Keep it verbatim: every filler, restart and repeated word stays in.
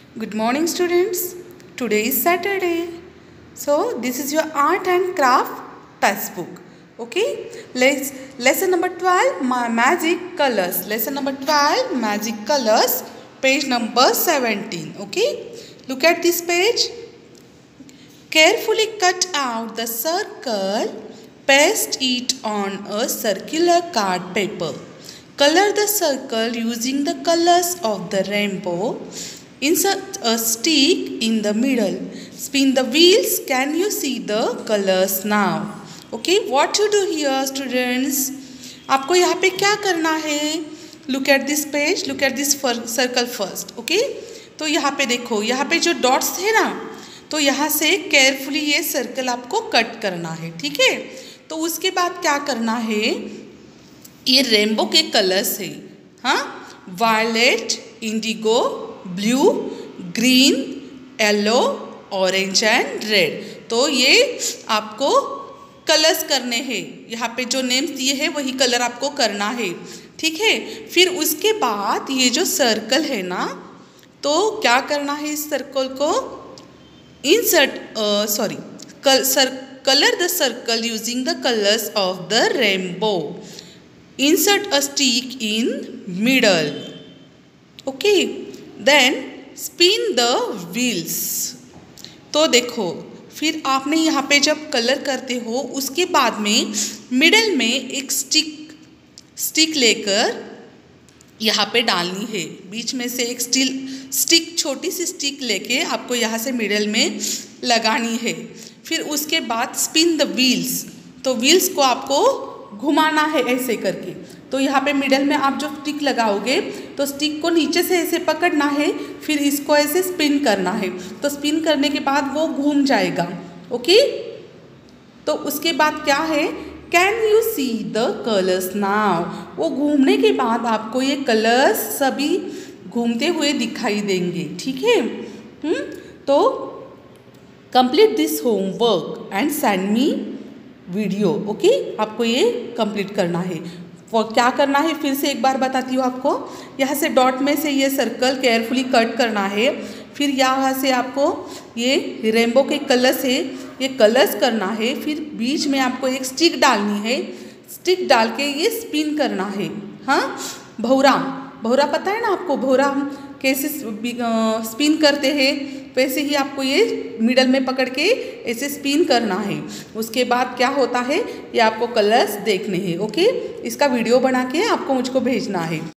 Good morning, students. Today is Saturday. So, this is your art and craft textbook. Okay, let's lesson number twelve, ma magic colors. Lesson number twelve, magic colors, page number seventeen. Okay, look at this page. Carefully cut out the circle, paste it on a circular card paper. Color the circle using the colors of the rainbow. Insert a stick in the middle. Spin the wheels. Can you see the colors now? Okay, what to do here, students? आपको यहाँ पे क्या करना है? Look at this page. Look at this circle first. Okay, तो यहाँ पे देखो, यहाँ पे जो dots है ना, तो यहाँ से केयरफुली ये सर्कल आपको कट करना है. ठीक है, तो उसके बाद क्या करना है, ये रेनबो के कलर्स है. हाँ, violet, indigo, blue, green, yellow, orange and red. तो ये आपको कलर्स करने हैं. यहाँ पे जो नेम्स दिए हैं वही कलर आपको करना है. ठीक है, फिर उसके बाद ये जो सर्कल है ना, तो क्या करना है, इस सर्कल को insert uh, sorry color the circle using the colors of the rainbow. Insert a stick in middle. Okay, then spin the wheels. तो देखो, फिर आपने यहाँ पे जब कलर करते हो उसके बाद में मिडल में एक स्टिक स्टिक लेकर यहाँ पे डालनी है. बीच में से एक स्टील स्टिक छोटी सी स्टिक लेके आपको यहाँ से मिडल में लगानी है. फिर उसके बाद स्पिन द व्हील्स. तो व्हील्स को आपको घुमाना है ऐसे करके. तो यहाँ पे मिडल में आप जो स्टिक लगाओगे तो स्टिक को नीचे से ऐसे पकड़ना है, फिर इसको ऐसे स्पिन करना है. तो स्पिन करने के बाद वो घूम जाएगा. ओके, तो उसके बाद क्या है, can you see the colours now. वो घूमने के बाद आपको ये कलर्स सभी घूमते हुए दिखाई देंगे. ठीक है, हम्म तो complete this homework and send me video. Okay, आपको ये कंप्लीट करना है. वो क्या करना है फिर से एक बार बताती हूँ आपको. यहाँ से डॉट में से ये सर्कल केयरफुली कट करना है. फिर यहाँ से आपको ये रेनबो के कलर्स है, ये कलर्स करना है. फिर बीच में आपको एक स्टिक डालनी है. स्टिक डाल के ये स्पिन करना है. हाँ, भौरा भौरा पता है ना आपको, भौरा हम कैसे स्पिन करते हैं, वैसे ही आपको ये मिडल में पकड़ के ऐसे स्पिन करना है. उसके बाद क्या होता है, ये आपको कलर्स देखने हैं. ओके, इसका वीडियो बना के आपको मुझको भेजना है.